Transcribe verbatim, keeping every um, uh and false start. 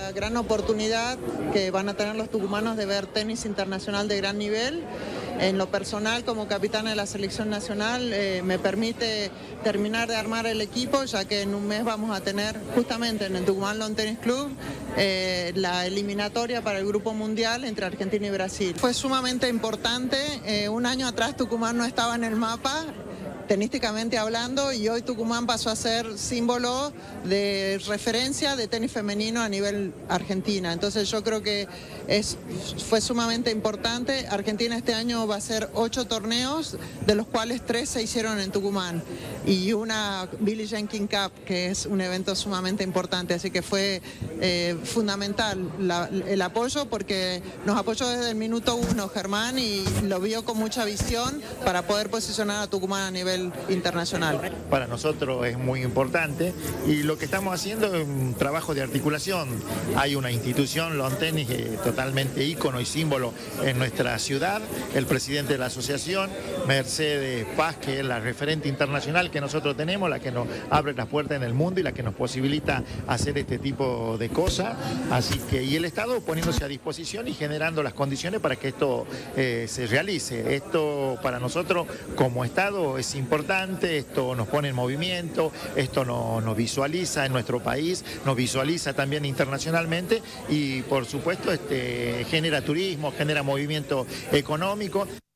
la gran oportunidad que van a tener los tucumanos de ver tenis internacional de gran nivel. En lo personal, como capitana de la selección nacional, eh, me permite terminar de armar el equipo, ya que en un mes vamos a tener justamente en el Tucumán Lawn Tennis Club eh, la eliminatoria para el Grupo Mundial entre Argentina y Brasil. Fue sumamente importante, eh, un año atrás Tucumán no estaba en el mapa, tenísticamente hablando, y hoy Tucumán pasó a ser símbolo de referencia de tenis femenino a nivel Argentina. Entonces yo creo que es, fue sumamente importante. Argentina este año va a hacer ocho torneos, de los cuales tres se hicieron en Tucumán, y una Billie Jean King Cup, que es un evento sumamente importante. Así que fue eh, fundamental la, el apoyo, porque nos apoyó desde el minuto uno Germán y lo vio con mucha visión para poder posicionar a Tucumán a nivel internacional. Para nosotros es muy importante, y lo que estamos haciendo es un trabajo de articulación. Hay una institución, Lawn Tennis, eh, totalmente ícono y símbolo en nuestra ciudad, el presidente de la asociación, Mercedes Paz, que es la referente internacional que nosotros tenemos, la que nos abre las puertas en el mundo y la que nos posibilita hacer este tipo de cosas. Así que, y el Estado poniéndose a disposición y generando las condiciones para que esto eh, se realice. Esto para nosotros como Estado es importante, esto nos pone en movimiento, esto nos, nos visualiza en nuestro país, nos visualiza también internacionalmente, y por supuesto este, genera turismo, genera movimiento económico.